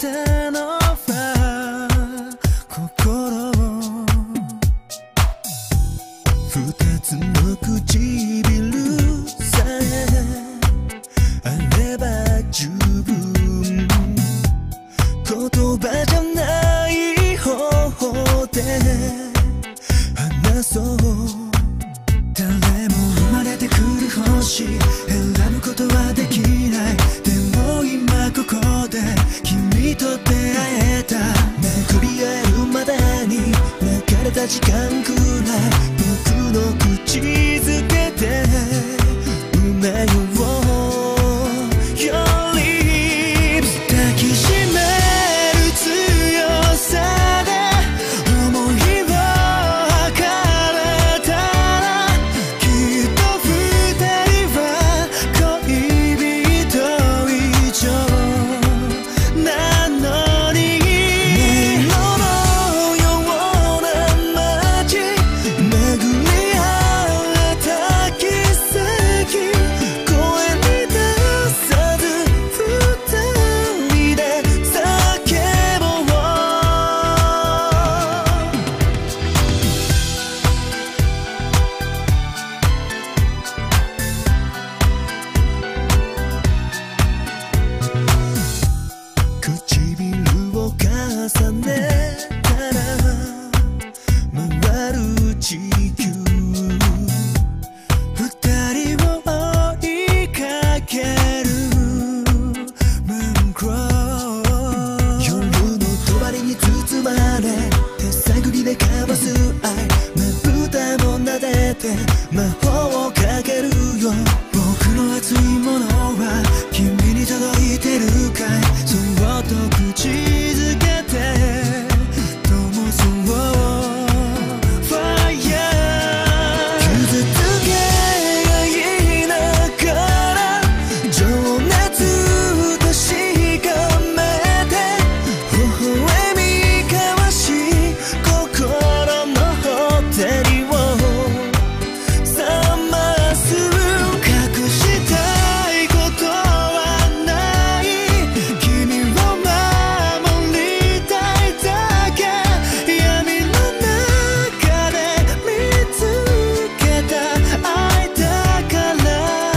たのは心を二つの唇さえあれば十分言葉じゃない方法で話そう誰も生まれてくる星選ぶことはできないでも今ここで君と出会えた巡り合えるまでに流れた時間くらい僕の口づけで埋めよう Your lips 抱きしめる強さで思いを測れたらきっと二人は恋人以上なのに迷路のような街巡り合えた奇跡声に出さず二人で叫ぼう唇を重ねたら回る地球二人を追いかける Mooncrow 夜の帳に包まれ手探りで交わす愛まぶたも撫でて魔法をかけるよ僕の熱いものは君に届いてるかいそっと口づけて灯そうFire 傷つけ合いながら情熱確かめて微笑み交わし心のほてりを冷ます隠したいことはない君を守りたいだけ闇の中で見つけた愛だから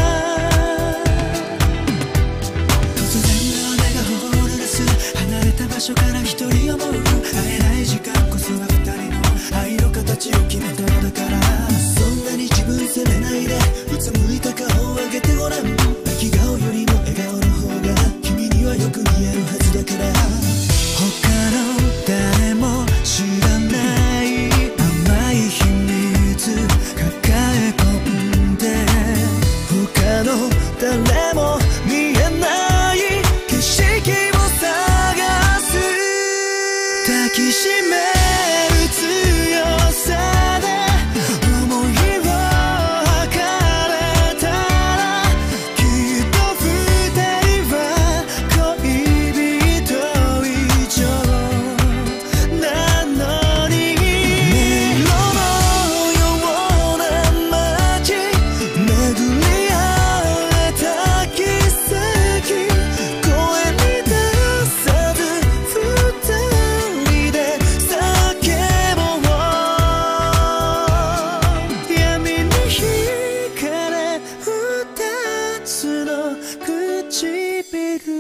突然の雨が放り出す離れた場所から一人思う会えない時間こそが二人の愛の形を決めたのだからそんなに自分責めないでうつむいた顔を上げてごらん泣き顔よりも笑顔の方が君にはよく似合うはずだから他の誰も知らない甘い秘密抱え込んで他の誰も見えない景色を探す抱きしめる強さで思いを測れたらきっと二人は恋人以上なのに迷路のような街巡り合えた奇跡声に出さず二人で叫ぼう闇に惹かれ二つの唇